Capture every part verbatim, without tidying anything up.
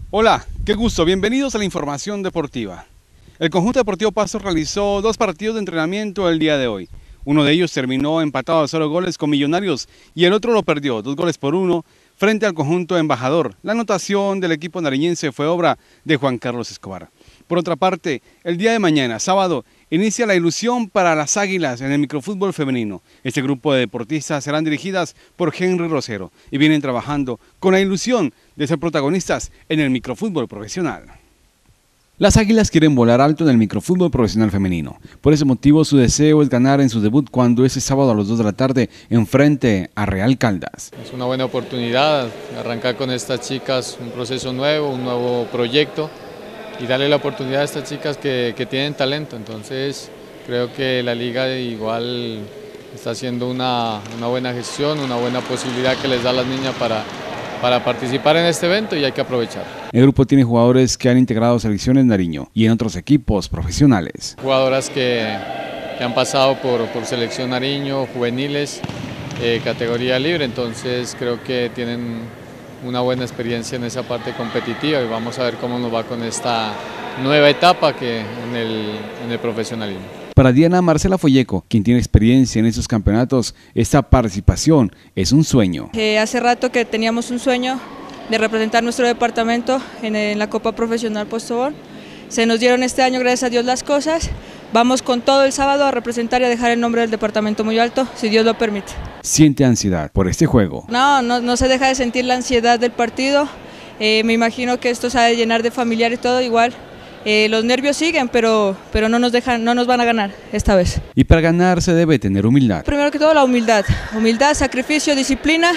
Hola, qué gusto, bienvenidos a la información deportiva. El conjunto deportivo Pasto realizó dos partidos de entrenamiento el día de hoy. Uno de ellos terminó empatado a cero goles con Millonarios y el otro lo perdió, dos goles por uno, frente al conjunto Embajador. La anotación del equipo nariñense fue obra de Juan Carlos Escobar. Por otra parte, el día de mañana, sábado, inicia la ilusión para las Águilas en el microfútbol femenino. Este grupo de deportistas serán dirigidas por Henry Rosero y vienen trabajando con la ilusión de ser protagonistas en el microfútbol profesional. Las Águilas quieren volar alto en el microfútbol profesional femenino. Por ese motivo, su deseo es ganar en su debut cuando ese sábado a las dos de la tarde enfrente a Real Caldas. Es una buena oportunidad arrancar con estas chicas un proceso nuevo, un nuevo proyecto y darle la oportunidad a estas chicas que, que tienen talento. Entonces creo que la liga igual está haciendo una, una buena gestión, una buena posibilidad que les da a las niñas para, para participar en este evento y hay que aprovechar. El grupo tiene jugadores que han integrado selecciones Nariño y en otros equipos profesionales. Jugadoras que, que han pasado por, por selección Nariño, juveniles, eh, categoría libre, entonces creo que tienen una buena experiencia en esa parte competitiva y vamos a ver cómo nos va con esta nueva etapa que en el, en el profesionalismo. Para Diana Marcela Folleco, quien tiene experiencia en estos campeonatos, esta participación es un sueño. Eh, hace rato que teníamos un sueño de representar nuestro departamento en, en la Copa Profesional Postobón. Se nos dieron este año, gracias a Dios, las cosas. Vamos con todo el sábado a representar y a dejar el nombre del departamento muy alto, si Dios lo permite. ¿Siente ansiedad por este juego? No, no, no se deja de sentir la ansiedad del partido. Eh, me imagino que esto se ha de llenar de familiar y todo igual. Eh, los nervios siguen, pero, pero no nos dejan, no nos van a ganar esta vez. Y para ganar se debe tener humildad. Primero que todo la humildad, humildad, sacrificio, disciplina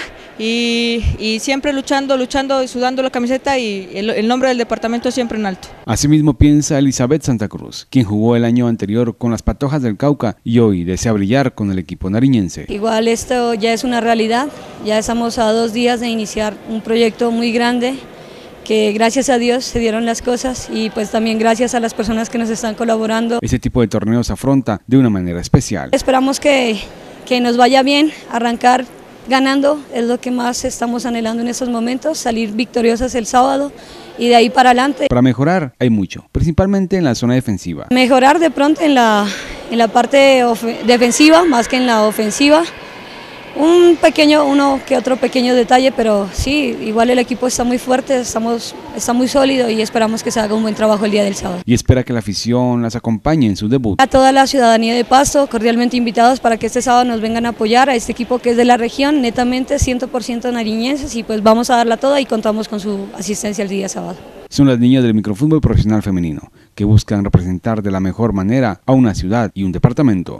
y, y siempre luchando, luchando y sudando la camiseta y el, el nombre del departamento siempre en alto. Asimismo piensa Elizabeth Santa Cruz, quien jugó el año anterior con las Patojas del Cauca y hoy desea brillar con el equipo nariñense. Igual esto ya es una realidad, ya estamos a dos días de iniciar un proyecto muy grande, que gracias a Dios se dieron las cosas y pues también gracias a las personas que nos están colaborando. Este tipo de torneos se afronta de una manera especial. Esperamos que, que nos vaya bien, arrancar ganando es lo que más estamos anhelando en estos momentos, salir victoriosas el sábado y de ahí para adelante. Para mejorar hay mucho, principalmente en la zona defensiva. Mejorar de pronto en la, en la parte defensiva más que en la ofensiva. Un pequeño, uno que otro pequeño detalle, pero sí, igual el equipo está muy fuerte, estamos, está muy sólido y esperamos que se haga un buen trabajo el día del sábado. Y espera que la afición las acompañe en su debut. A toda la ciudadanía de Pasto, cordialmente invitados para que este sábado nos vengan a apoyar a este equipo que es de la región, netamente cien por ciento nariñenses y pues vamos a darla toda y contamos con su asistencia el día sábado. Son las niñas del microfútbol profesional femenino, que buscan representar de la mejor manera a una ciudad y un departamento.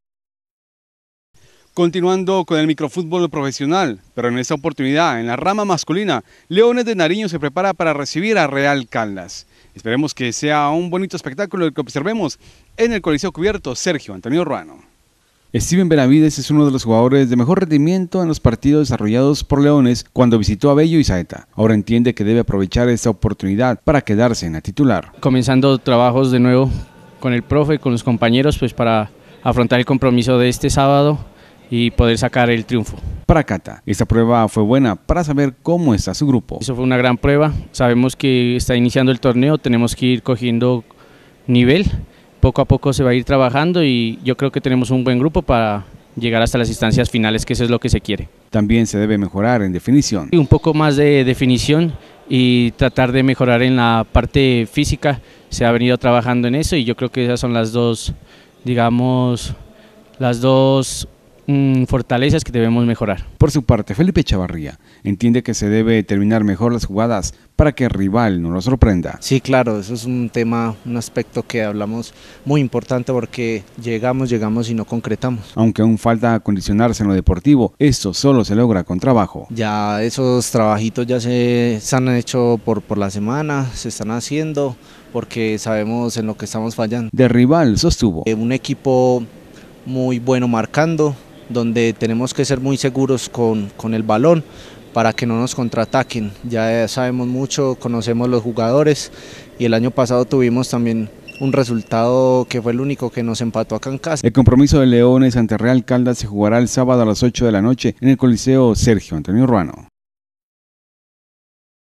Continuando con el microfútbol profesional, pero en esta oportunidad, en la rama masculina, Leones de Nariño se prepara para recibir a Real Caldas. Esperemos que sea un bonito espectáculo el que observemos en el Coliseo Cubierto Sergio Antonio Ruano. Steven Benavides es uno de los jugadores de mejor rendimiento en los partidos desarrollados por Leones cuando visitó a Bello y Saeta. Ahora entiende que debe aprovechar esta oportunidad para quedarse en la titular. Comenzando trabajos de nuevo con el profe, con los compañeros, pues para afrontar el compromiso de este sábado y poder sacar el triunfo. Para Cata, esta prueba fue buena para saber cómo está su grupo. Eso fue una gran prueba, sabemos que está iniciando el torneo, tenemos que ir cogiendo nivel, poco a poco se va a ir trabajando y yo creo que tenemos un buen grupo para llegar hasta las instancias finales, que eso es lo que se quiere. También se debe mejorar en definición. Un poco más de definición y tratar de mejorar en la parte física, se ha venido trabajando en eso y yo creo que esas son las dos, digamos, las dos fortalezas que debemos mejorar. Por su parte, Felipe Chavarría entiende que se debe terminar mejor las jugadas para que el rival no lo sorprenda. Sí, claro, eso es un tema, un aspecto que hablamos muy importante porque llegamos, llegamos y no concretamos. Aunque aún falta acondicionarse en lo deportivo, esto solo se logra con trabajo. Ya esos trabajitos ya se, se han hecho por, por la semana, se están haciendo porque sabemos en lo que estamos fallando. De rival sostuvo. Eh, un equipo muy bueno marcando, donde tenemos que ser muy seguros con, con el balón para que no nos contraataquen. Ya sabemos mucho, conocemos los jugadores y el año pasado tuvimos también un resultado que fue el único que nos empató acá en casa. El compromiso de Leones ante Real Caldas se jugará el sábado a las ocho de la noche en el Coliseo Sergio Antonio Ruano.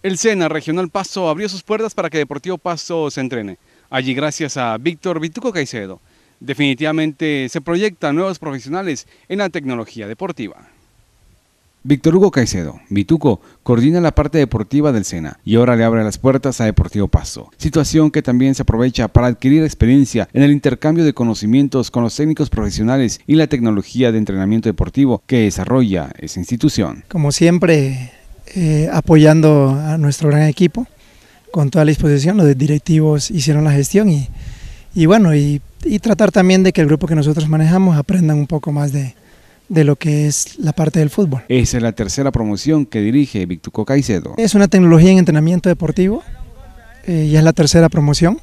El SENA Regional Pasto abrió sus puertas para que Deportivo Pasto se entrene. Allí, gracias a Víctor Vituco Caicedo, definitivamente se proyectan nuevos profesionales en la tecnología deportiva. Víctor Hugo Caicedo, Vituco, coordina la parte deportiva del SENA y ahora le abre las puertas a Deportivo Pasto, situación que también se aprovecha para adquirir experiencia en el intercambio de conocimientos con los técnicos profesionales y la tecnología de entrenamiento deportivo que desarrolla esa institución. Como siempre, eh, apoyando a nuestro gran equipo, con toda la disposición, los directivos hicieron la gestión y, y bueno, y, y tratar también de que el grupo que nosotros manejamos aprendan un poco más de de lo que es la parte del fútbol. Esa es la tercera promoción que dirige Vituco Caicedo. Es una tecnología en entrenamiento deportivo, eh, ya es la tercera promoción.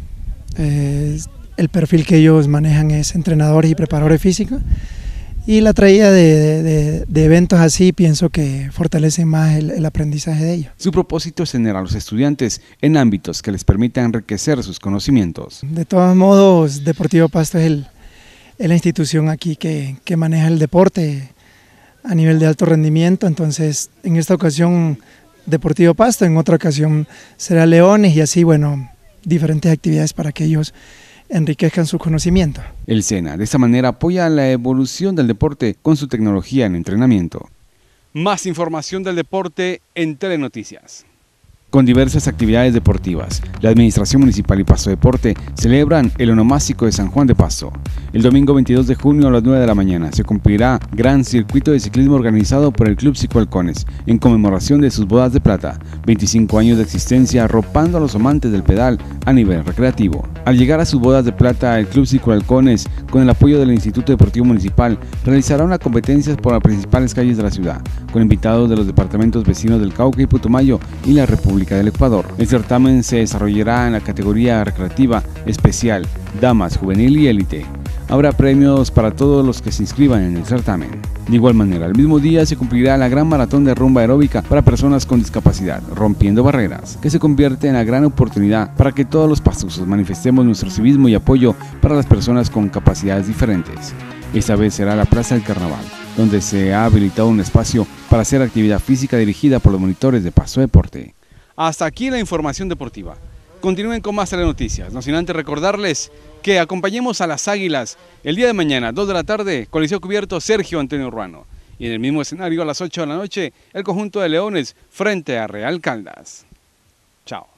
Eh, el perfil que ellos manejan es entrenadores y preparadores físicos, y la traída de, de, de eventos así pienso que fortalece más el, el aprendizaje de ellos. Su propósito es tener a los estudiantes en ámbitos que les permitan enriquecer sus conocimientos. De todos modos, Deportivo Pasto es el es la institución aquí que, que maneja el deporte a nivel de alto rendimiento, entonces en esta ocasión Deportivo Pasto, en otra ocasión será Leones y así, bueno, diferentes actividades para que ellos enriquezcan su conocimiento. El SENA de esta manera apoya la evolución del deporte con su tecnología en entrenamiento. Más información del deporte en Telenoticias. Con diversas actividades deportivas, la Administración Municipal y Pasto Deporte celebran el Onomástico de San Juan de Pasto. El domingo veintidós de junio a las nueve de la mañana se cumplirá gran circuito de ciclismo organizado por el Club Ciclo Halcones en conmemoración de sus bodas de plata, veinticinco años de existencia arropando a los amantes del pedal a nivel recreativo. Al llegar a sus bodas de plata, el Club Ciclo Halcones, con el apoyo del Instituto Deportivo Municipal, realizará una competencia por las principales calles de la ciudad, con invitados de los departamentos vecinos del Cauca y Putumayo y la República del Ecuador. El certamen se desarrollará en la categoría recreativa especial, damas, juvenil y élite. Habrá premios para todos los que se inscriban en el certamen. De igual manera, el mismo día se cumplirá la gran maratón de rumba aeróbica para personas con discapacidad, Rompiendo Barreras, que se convierte en la gran oportunidad para que todos los pastosos manifestemos nuestro civismo y apoyo para las personas con capacidades diferentes. Esta vez será la Plaza del Carnaval, donde se ha habilitado un espacio para hacer actividad física dirigida por los monitores de Pasto Deporte. Hasta aquí la información deportiva. Continúen con más Telenoticias, no sin antes recordarles que acompañemos a las Águilas el día de mañana, dos de la tarde, Coliseo Cubierto Sergio Antonio Ruano. Y en el mismo escenario a las ocho de la noche, el conjunto de Leones frente a Real Caldas. Chao.